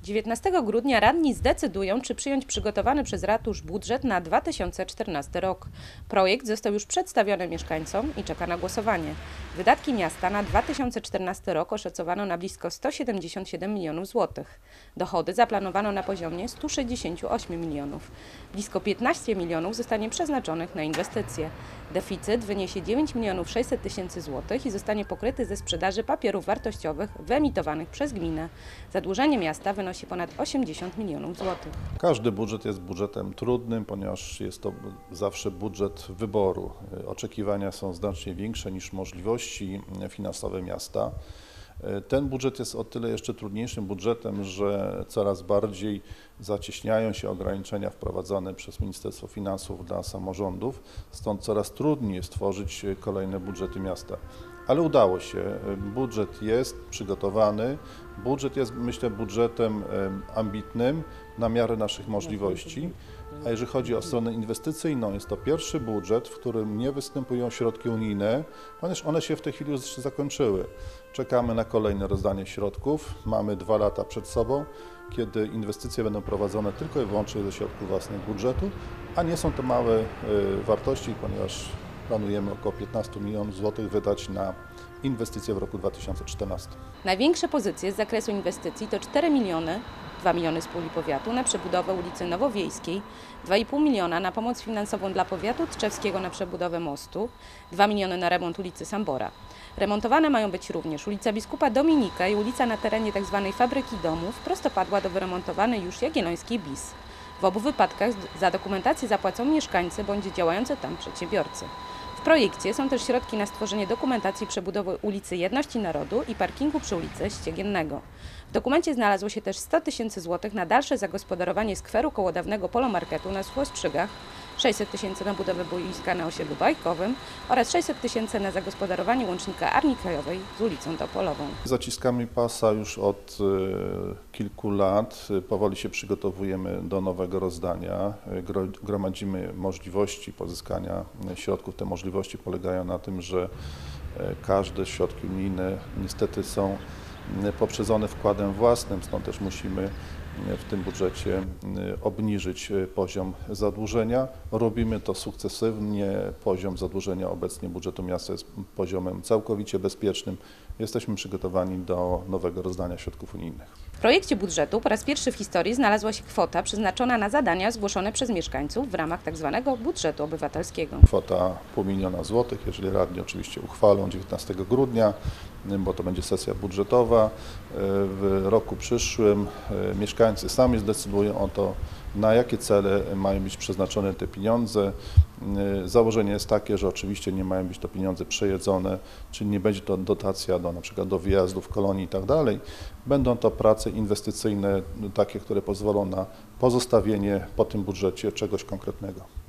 19 grudnia radni zdecydują, czy przyjąć przygotowany przez ratusz budżet na 2014 rok. Projekt został już przedstawiony mieszkańcom i czeka na głosowanie. Wydatki miasta na 2014 rok oszacowano na blisko 177 milionów złotych. Dochody zaplanowano na poziomie 168 milionów. Blisko 15 milionów zostanie przeznaczonych na inwestycje. Deficyt wyniesie 9 milionów 600 tysięcy złotych i zostanie pokryty ze sprzedaży papierów wartościowych wyemitowanych przez gminę. Zadłużenie miasta wynosi ponad 80 milionów złotych. Każdy budżet jest budżetem trudnym, ponieważ jest to zawsze budżet wyboru. Oczekiwania są znacznie większe niż możliwości finansowe miasta. Ten budżet jest o tyle jeszcze trudniejszym budżetem, że coraz bardziej zacieśniają się ograniczenia wprowadzane przez Ministerstwo Finansów dla samorządów, stąd coraz trudniej jest tworzyć kolejne budżety miasta. Ale udało się, budżet jest przygotowany, budżet jest, myślę, budżetem ambitnym na miarę naszych możliwości, a jeżeli chodzi o stronę inwestycyjną, jest to pierwszy budżet, w którym nie występują środki unijne, ponieważ one się w tej chwili już zakończyły. Czekamy na kolejne rozdanie środków, mamy 2 lata przed sobą, kiedy inwestycje będą prowadzone tylko i wyłącznie ze środków własnych budżetu, a nie są to małe wartości, ponieważ planujemy około 15 milionów złotych wydać na inwestycje w roku 2014. Największe pozycje z zakresu inwestycji to 4 miliony, 2 miliony z puli powiatu na przebudowę ulicy Nowowiejskiej, 2,5 miliona na pomoc finansową dla powiatu tczewskiego na przebudowę mostu, 2 miliony na remont ulicy Sambora. Remontowane mają być również ulica Biskupa Dominika i ulica na terenie tzw. Fabryki Domów, prostopadła do wyremontowanej już Jagiellońskiej BIS. W obu wypadkach za dokumentację zapłacą mieszkańcy bądź działający tam przedsiębiorcy. W projekcie są też środki na stworzenie dokumentacji przebudowy ulicy Jedności Narodu i parkingu przy ulicy Ściegiennego. W dokumencie znalazło się też 100 tysięcy złotych na dalsze zagospodarowanie skweru koło dawnego polomarketu na Słustrzygach, 600 tysięcy na budowę boiska na osiedlu bajkowym oraz 600 tysięcy na zagospodarowanie łącznika Armii Krajowej z ulicą Topolową. Zaciskami pasa już od kilku lat powoli się przygotowujemy do nowego rozdania. Gromadzimy możliwości pozyskania środków. Te możliwości polegają na tym, że każde środki unijne niestety są poprzedzone wkładem własnym, stąd też musimy w tym budżecie obniżyć poziom zadłużenia. Robimy to sukcesywnie. Poziom zadłużenia obecnie budżetu miasta jest poziomem całkowicie bezpiecznym. Jesteśmy przygotowani do nowego rozdania środków unijnych. W projekcie budżetu po raz pierwszy w historii znalazła się kwota przeznaczona na zadania zgłoszone przez mieszkańców w ramach tzw. budżetu obywatelskiego. Kwota pół miliona złotych, jeżeli radni oczywiście uchwalą 19 grudnia, bo to będzie sesja budżetowa. W roku przyszłym mieszkańcy sami zdecydują o to, na jakie cele mają być przeznaczone te pieniądze. Założenie jest takie, że oczywiście nie mają być to pieniądze przejedzone, czyli nie będzie to dotacja do, na przykład do wyjazdów, kolonii i tak dalej. Będą to prace inwestycyjne, takie, które pozwolą na pozostawienie po tym budżecie czegoś konkretnego.